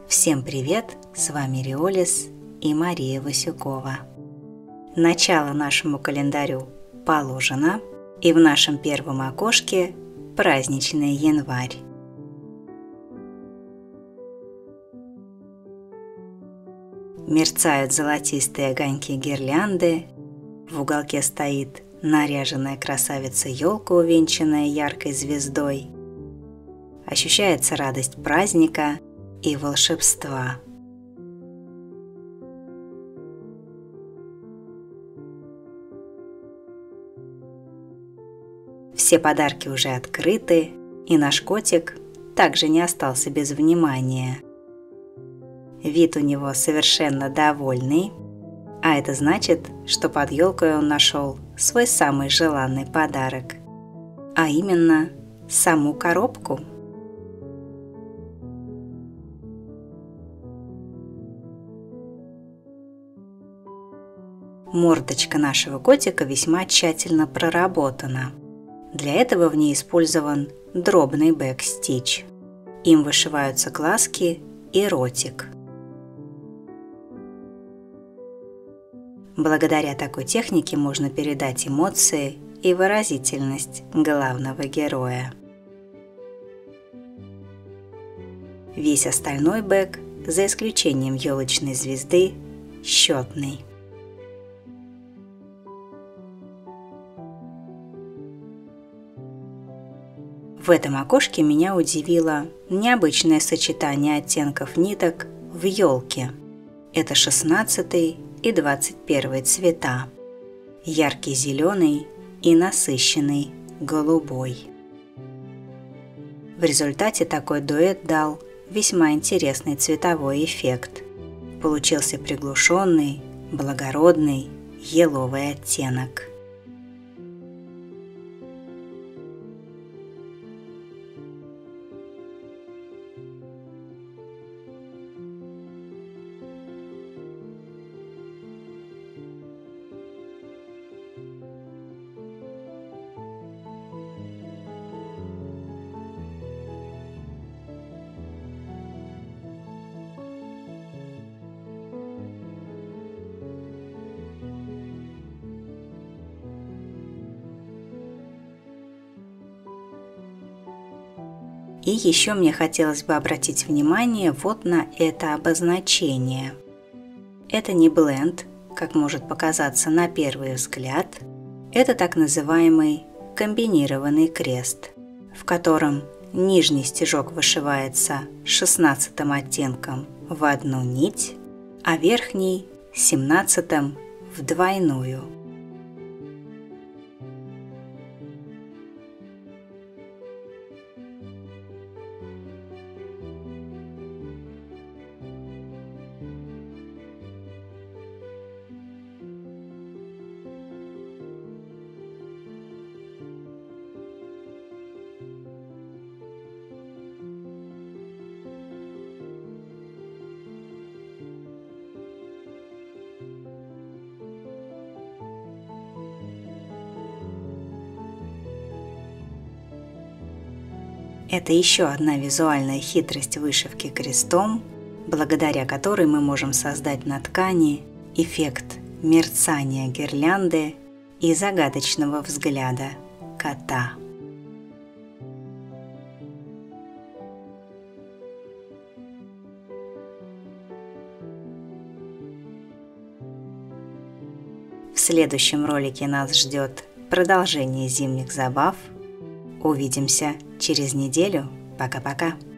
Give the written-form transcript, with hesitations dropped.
Всем привет! С вами Риолис и Мария Васюкова. Начало нашему календарю положено, и в нашем первом окошке праздничный январь. Мерцают золотистые огоньки гирлянды, в уголке стоит наряженная красавица-елка, увенчанная яркой звездой. Ощущается радость праздника и волшебства. Все подарки уже открыты, и наш котик также не остался без внимания. Вид у него совершенно довольный, а это значит, что под елкой он нашел свой самый желанный подарок, а именно саму коробку. Мордочка нашего котика весьма тщательно проработана. Для этого в ней использован дробный бэк-стич. Им вышиваются глазки и ротик. Благодаря такой технике можно передать эмоции и выразительность главного героя. Весь остальной бэк, за исключением елочной звезды, счетный. В этом окошке меня удивило необычное сочетание оттенков ниток в елке. Это 16 и 21 цвета, яркий зеленый и насыщенный голубой. В результате такой дуэт дал весьма интересный цветовой эффект. Получился приглушенный, благородный, еловый оттенок. И еще мне хотелось бы обратить внимание вот на это обозначение. Это не бленд, как может показаться на первый взгляд. Это так называемый комбинированный крест, в котором нижний стежок вышивается 16-м оттенком в одну нить, а верхний 17-м в двойную. Это еще одна визуальная хитрость вышивки крестом, благодаря которой мы можем создать на ткани эффект мерцания гирлянды и загадочного взгляда кота. В следующем ролике нас ждет продолжение зимних забав. Увидимся через неделю. Пока-пока.